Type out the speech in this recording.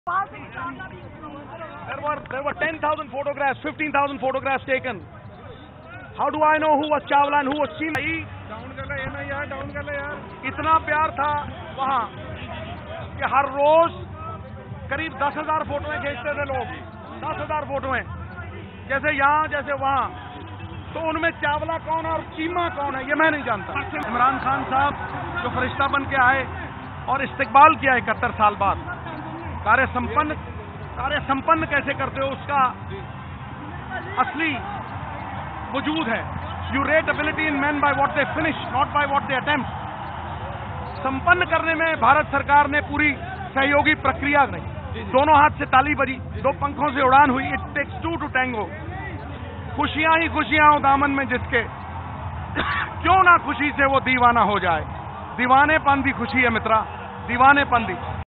There were 10,000 photographs, 15,000 photographs taken. How do I know who was Chawla and who was Chima? Down कर ले यार। इतना प्यार था वहां कि हर रोज करीब 10,000 फोटोएं खींचते थे लोग, 10,000 फोटोएं, जैसे यहाँ जैसे वहां। तो उनमें चावला कौन और चीमा कौन है ये मैं नहीं जानता। इमरान खान साहब जो फरिश्ता बन के आए और इस्तकबाल किया 71 साल बाद, कार्य संपन्न कैसे करते हो उसका असली वजूद है। You rate ability in man by what they finish, not by what they attempt. संपन्न करने में भारत सरकार ने पूरी सहयोगी प्रक्रिया की, दोनों हाथ से ताली बजी, दो पंखों से उड़ान हुई। It takes two to tango. खुशियां ही खुशियां हो दामन में जिसके, क्यों ना खुशी से वो दीवाना हो जाए। दीवानेपन भी खुशी है मित्रा, दीवानेपन भी।